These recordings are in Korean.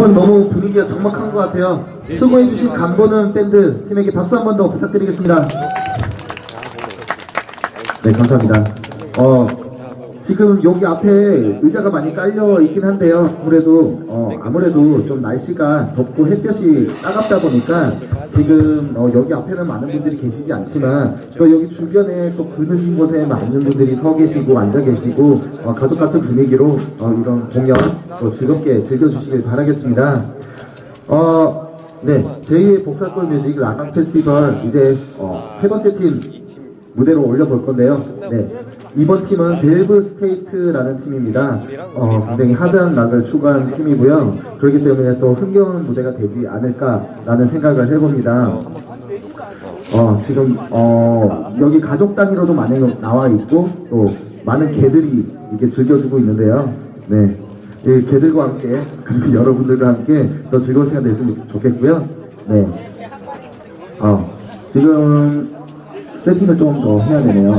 여러분 너무 분위기가 적막한 것 같아요. 수고해주신 간보는 밴드 팀에게 박수 한 번 더 부탁드리겠습니다. 네, 감사합니다. 지금 여기 앞에 의자가 많이 깔려 있긴 한데요. 아무래도 좀 날씨가 덥고 햇볕이 따갑다 보니까 지금 여기 앞에는 많은 분들이 계시지 않지만 또 여기 주변에 또 그늘진 곳에 많은 분들이 서 계시고 앉아 계시고 가족 같은 분위기로 이런 공연 또 즐겁게 즐겨주시길 바라겠습니다. 네, 제2의 복사골 뮤직 락강 페스티벌 이제 세 번째 팀 무대로 올려볼 건데요. 네, 이번 팀은 벨브 스케이트라는 팀입니다. 굉장히 하드한 락을 추구하는 팀이고요. 그렇기 때문에 또 흥겨운 무대가 되지 않을까라는 생각을 해봅니다. 지금 여기 가족 단위로도 많이 나와 있고 또 많은 개들이 이렇게 즐겨주고 있는데요. 네, 이 개들과 함께 그리고 여러분들과 함께 더 즐거운 시간 됐으면 좋겠고요. 네, 지금 세팅을 좀 더 해야 되네요.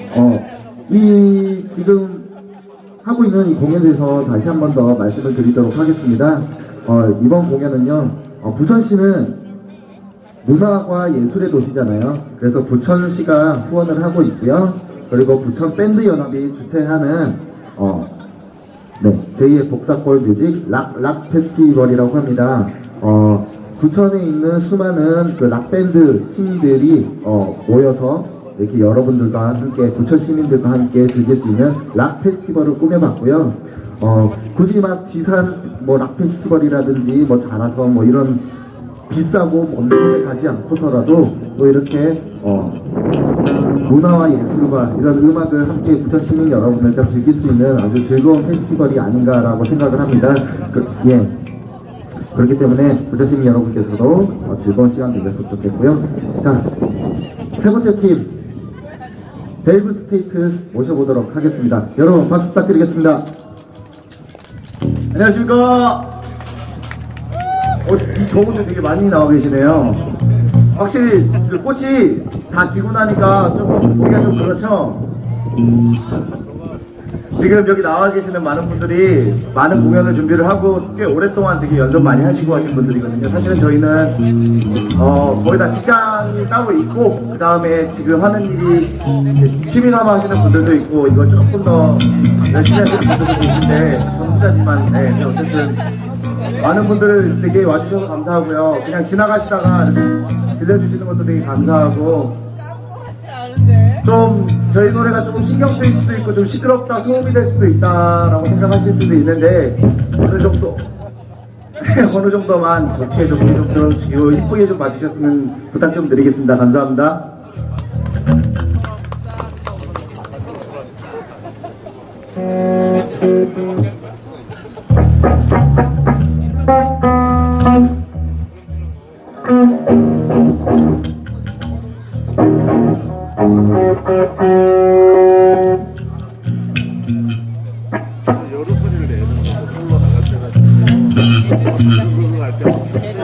지금 하고 있는 이 공연에 대해서 다시 한 번 더 말씀을 드리도록 하겠습니다. 이번 공연은요, 부천시는 문화와 예술의 도시잖아요. 그래서 부천시가 후원을 하고 있고요. 그리고 부천 밴드 연합이 주최하는 네, 제2의 복사골 뮤직 락 페스티벌이라고 합니다. 부천에 있는 수많은 그 락밴드 팀들이 모여서 이렇게 여러분들과 함께 부천 시민들과 함께 즐길 수 있는 락 페스티벌을 꾸며봤고요. 굳이 막 지산 락 페스티벌이라든지 자라서 이런 비싸고 먼 곳에 가지 않고서라도 또 이렇게 문화와 예술과 이런 음악을 함께 부천 시민 여러분들과 즐길 수 있는 아주 즐거운 페스티벌이 아닌가라고 생각을 합니다. 그렇기 때문에 부천 시민 여러분께서도 즐거운 시간 되셨으면 좋겠고요. 자, 세 번째 팀 벨브 스케이트 모셔보도록 하겠습니다. 여러분 박수 부탁드리겠습니다. 안녕하십니까. 이 더운데 되게 많이 나와 계시네요. 확실히 그 꽃이 다 지고 나니까 조금 보기가 좀 그렇죠. 지금 여기 나와 계시는 많은 분들이 많은 공연을 준비를 하고 꽤 오랫동안 되게 연습 많이 하시고 하신 분들이거든요. 사실은 저희는 거의 다 직장이 따로 있고 그 다음에 지금 하는 일이 취미 삼아 하시는 분들도 있고 이거 조금 더 열심히 하시는 분들도 계신데 전문자지만 네, 어쨌든 많은 분들 되게 와주셔서 감사하고요. 그냥 지나가시다가 들려주시는 것도 되게 감사하고 좀 저희 노래가 조금 신경 쓰일 수도 있고 좀 시끄럽다 소음이 될 수도 있다라고 생각하실 수도 있는데 어느 정도만 좋게 좀 들어주시고 이쁘게 좀 봐주셨으면 부탁 좀 드리겠습니다. 감사합니다. 여러 소리를 내는 거 솔로 나갈 때가 그거 할 때.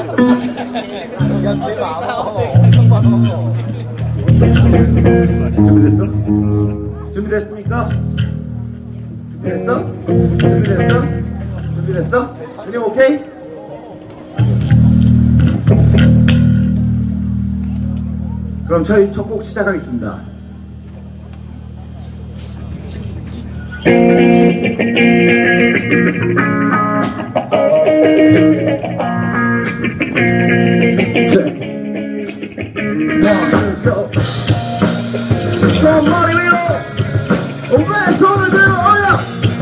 야, 제가 알아. 준비됐어? 준비됐습니까? 준비됐어? 준비됐어? 준비됐어? 그냥 오케이? 그럼 저희 첫 곡 시작하겠습니다. 저 머리 위로 왼손을 들어 올려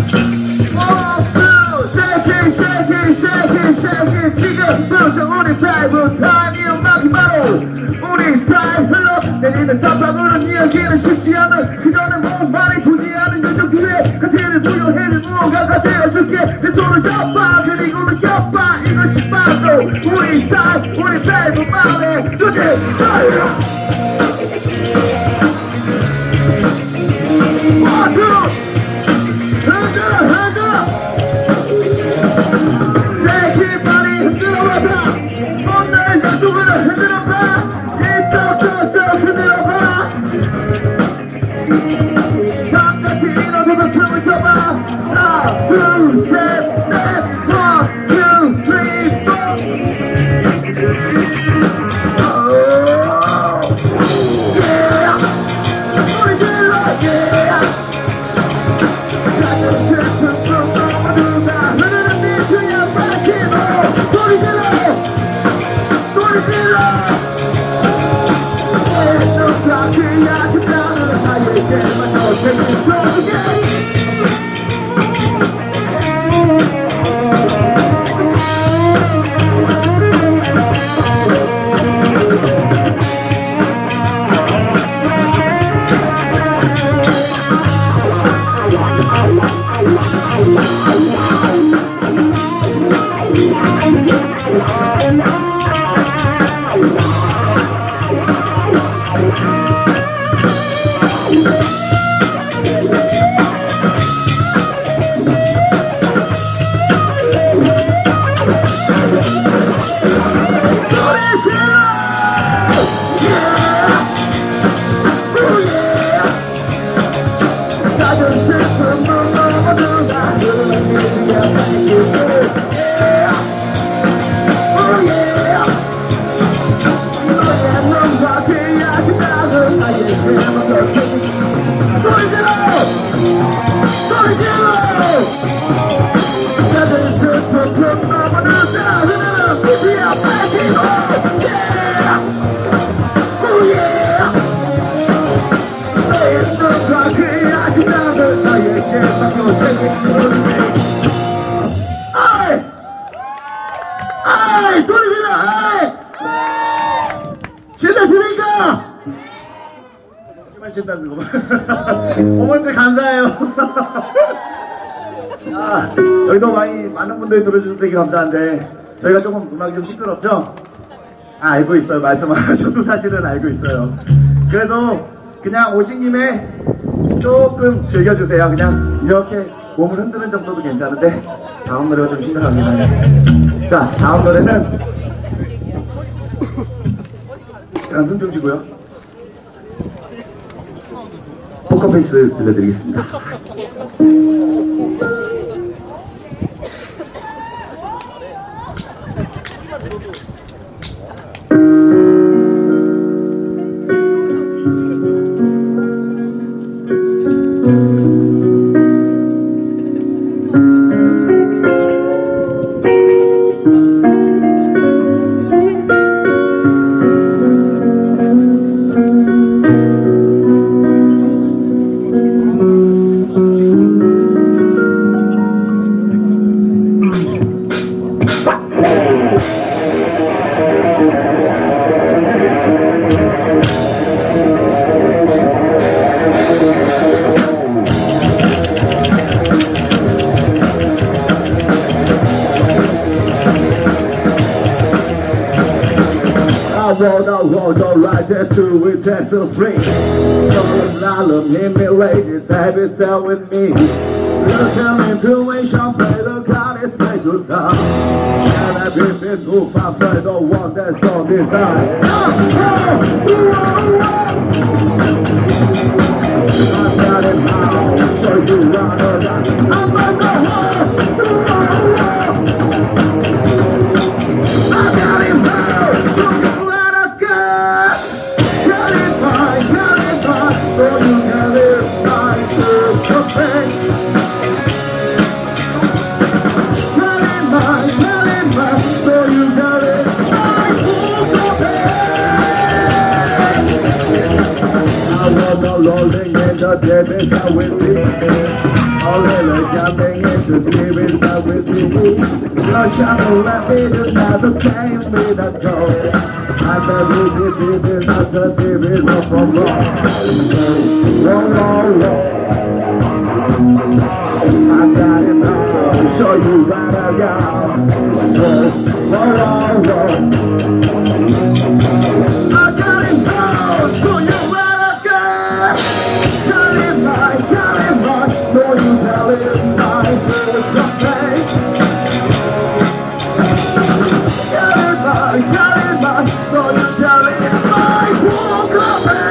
지금부터 우리 스타일부터 이 음악이 바로 우리 스타일로 내리는 땀방울은 이야기는 쉽지 않은 그전에 몸만이 두지 않은 요즘 그의 가치를 부여해줄 무언가가 되어줄게 내 손을 잡아 그리고 느껴봐 이것이 바로 우리 스타일 우리 벨브 마음의 끝이 하나, 둘, 셋, 넷, 1, 2, 3, 아이! 소리 질러! 아이! 신났습니까? 정말 신나는 거 어머님들 감사해요. 여기도 많은 분들이 들어주셔서 되게 감사한데 저희가 조금 음악이 좀 시끄럽죠? 알고 있어요. 말씀하셔도 사실은 알고 있어요. 그래도 그냥 오신 김에 조금 즐겨주세요. 그냥 이렇게 몸을 흔드는 정도도 괜찮은데 다음 노래가 좀 심각합니다. 자, 다음 노래는 눈 좀 주고요. 포커페이스 들려드리겠습니다. Road right there to with Texas Spring. Don't love me, lady, baby, stay with me. Look at me, doing champagne, look at this place to stop. And I've been too far, but I don't want that song design. I got it now, show you round or down. I'm on the I got it now, so you can live life to perfect. Tell it mine, so you can live life to perfect. I was no rolling in the dead inside with me. All the jumping in the sea inside with me. No shadow left me to not the same way that goes. I said we did not the TV no from wrong. I got it now, show you right around. I got it now, show you right around. Got it right, so you tell it right, it's okay. Got it right, so you tell it right, walk away.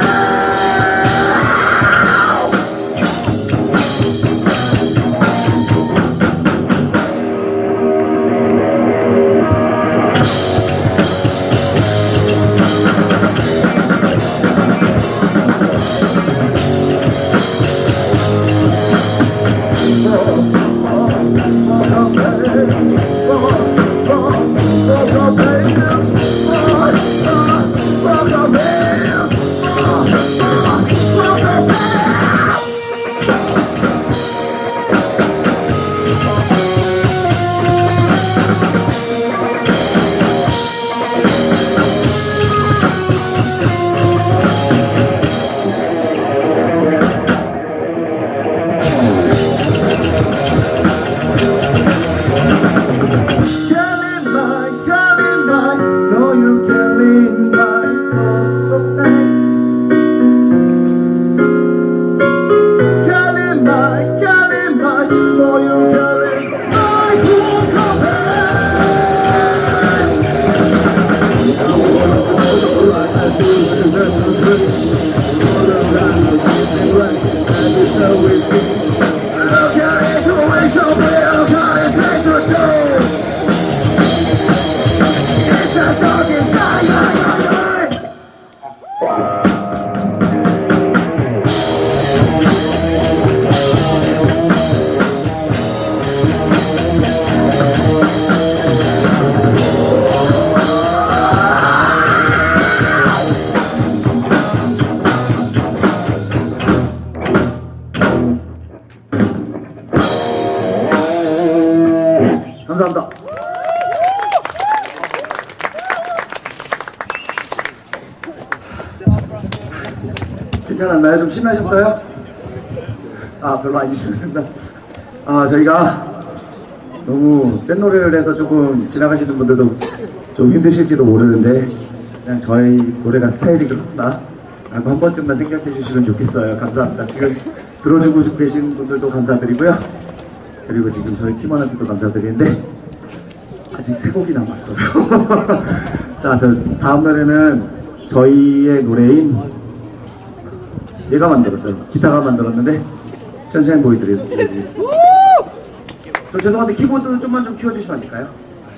괜찮았나요? 좀 신나셨어요? 아, 별로 안 신났나? 아, 저희가 너무 센 노래를 해서 조금 지나가시는 분들도 좀 힘드실지도 모르는데, 그냥 저희 노래가 스타일이 그렇구나 라고 한 번쯤만 생각해 주시면 좋겠어요. 감사합니다. 지금 들어주고 계신 분들도 감사드리고요. 그리고 지금 저희 팀원한테도 감사드리는데, 아직 3곡이 남았어요. 자, 다음 노래는 저희의 노래인, 얘가 만들었어요. 기타가 만들었는데 천천히 보여드리겠습니다. 저 죄송한데 키보드 좀만 좀 키워주시면 안 될까요?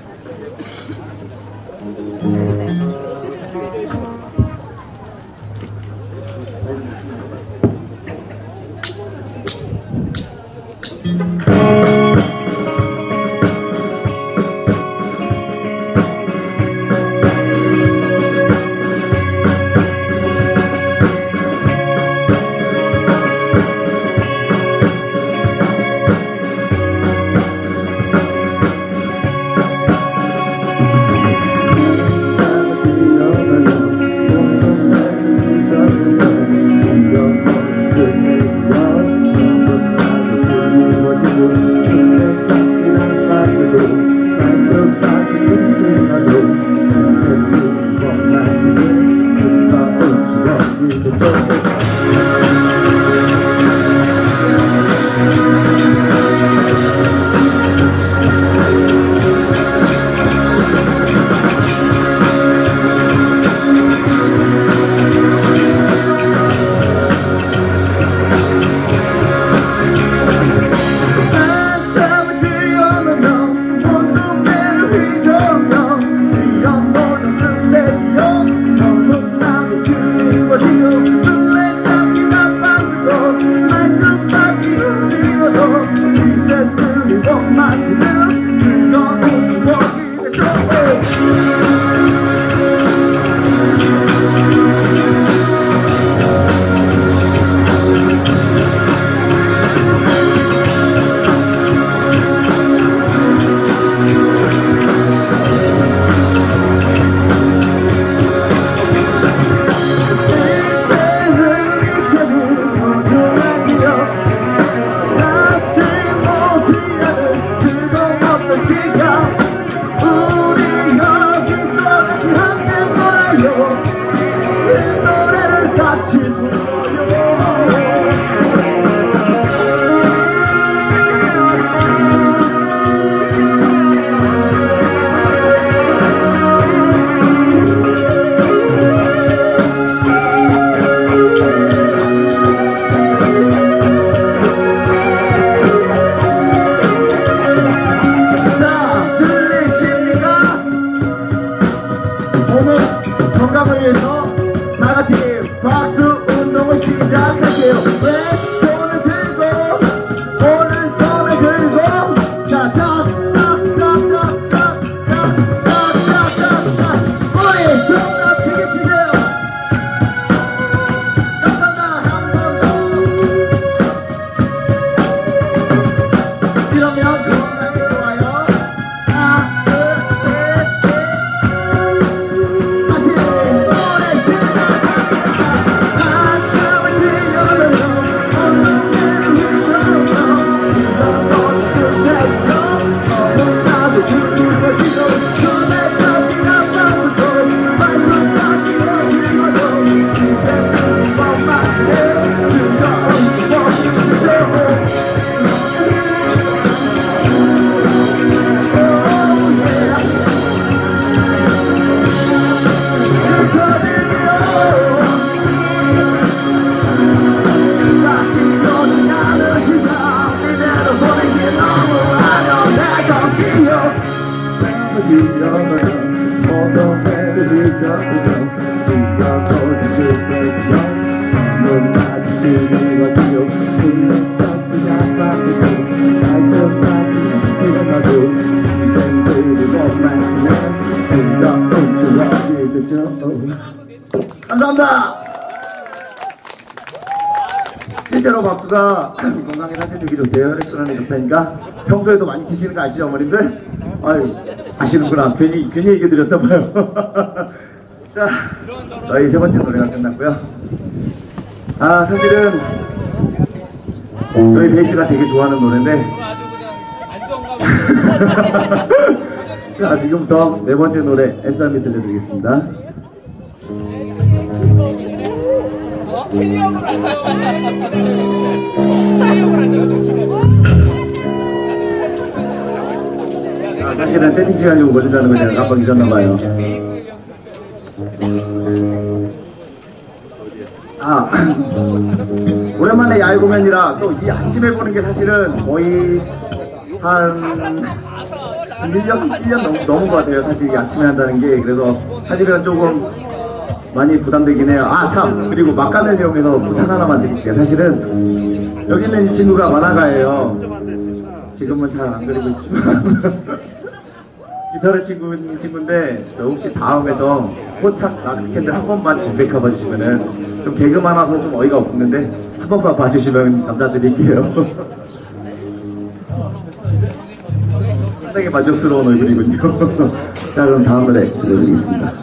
건강을 위해서 다같이 박수 운동을 시작할게요. 왼손을 들고 오른손을 들고 짝짝짝짝짝짝짝짝짝짝 우리 손 앞에 치세요. 감사합니다. 한 번 더. 이러면 건강에 좋아요. 하나 둘 셋. 감사합니다. 실제로 박수가 건강에 사실 되게 좋대요. 혈액순환이 좋다니까 평소에도 많이 치시는 거 아시죠, 어머님들? 아유, 아시는구나. 괜히 얘기해드렸다봐요. 자, 저희 3번째 노래가 끝났고요. 아, 사실은 저희 베이스가 되게 좋아하는 노래인데 자, 지금부터 네 번째 노래 SRB 들려드리겠습니다. 아, 사실은 세팅 시간이 오거든다는 걸 제가 깜빡 잊었나봐요. 아, 오랜만에 야외 공연이라 또 이 아침에 보는 게 사실은 거의 한 1년 넘은 것 같아요. 사실 이 아침에 한다는 게. 그래서 사실은 조금 많이 부담되긴 해요. 아, 참! 그리고 막간을 이용해서 부탁 하나만 드릴게요. 사실은 여기 있는 이 친구가 만화가예요. 지금은 잘 안 그리고 있지만 기타를 치고 있는 친구인데 저 혹시 다음에서 포착 락스캔들 한 번만 컴백해 봐주시면은 좀 개그 많아서 좀 어이가 없는데 한 번만 봐주시면 감사드릴게요. 상당히 만족스러운 얼굴이군요. 자, 그럼 다음 노래 들려드리겠습니다.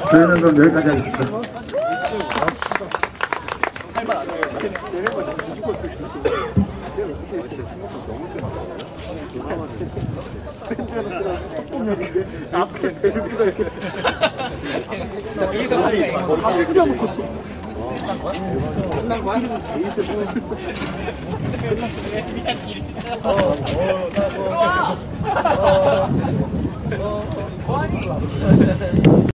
저희는 그럼 여기까지 하겠습니다. 앞에 벨브가 이렇게 다 후려먹고 끝난 거야? 제일 세